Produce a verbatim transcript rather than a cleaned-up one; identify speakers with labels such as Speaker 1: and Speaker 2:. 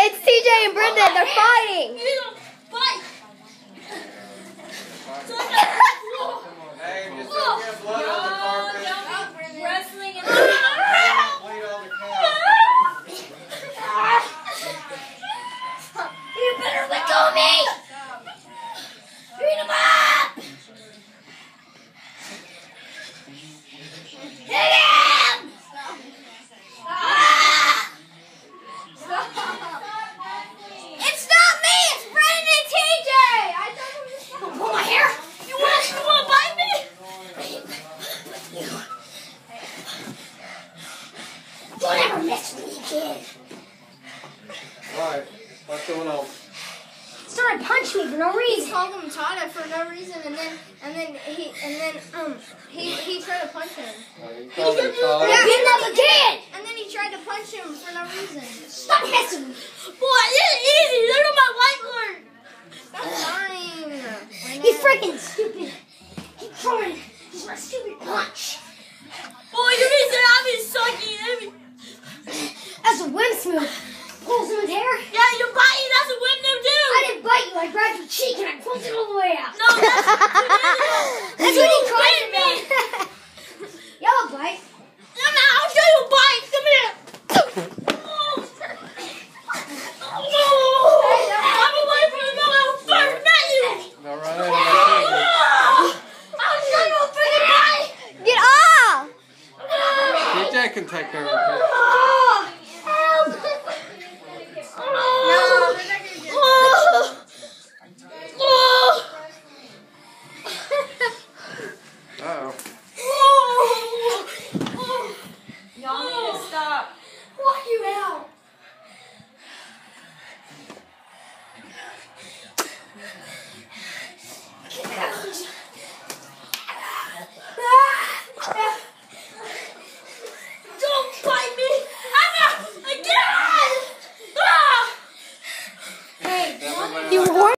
Speaker 1: It's T J and Brenda. They're fighting.
Speaker 2: You don't fight.
Speaker 3: Hey, just don't get blood on the carpet.
Speaker 2: Don't be wrestling and
Speaker 3: Bleed on the couch.
Speaker 1: You better let go of me. Beat him up. Hit him. It's not me. It's Brandon and T J. I thought it was just don't pull my hair. You want you want to bite me? Don't ever mess with me, kid.
Speaker 3: Alright, what's going on?
Speaker 1: Started punching me for no reason.
Speaker 4: He called him Tada for no reason, and then and then he and then um he he tried to punch him.
Speaker 3: Oh, you called me Todd?
Speaker 1: Yeah, beat him up again.
Speaker 4: And then he tried to punch him for no reason.
Speaker 1: Stop messing with me.
Speaker 2: boy, this is easy. Look at my white card.
Speaker 4: That's fine.
Speaker 1: He's freaking stupid. Keep trying. He's my stupid punch.
Speaker 2: Boy, you need to have me sucky.
Speaker 1: That's a whim's move. Pull someone's hair.
Speaker 2: Yeah, you're biting. That's a whip them do.
Speaker 1: I didn't bite you. I grabbed your cheek and I pulled it all the way out.
Speaker 2: No, that's
Speaker 1: That's what he tried to do. Yellow bite.
Speaker 2: No, no, I'll show you a bite. Come here. I'm away from the middle. I'll burn at you.
Speaker 3: Now run in and
Speaker 2: I'll show you a freaking bite.
Speaker 1: Get off.
Speaker 3: T J can take care of it.
Speaker 1: Oh, help.
Speaker 4: No, they're not gonna get it.
Speaker 3: Uh-oh.
Speaker 2: Y'all need to stop.
Speaker 1: Walk you out.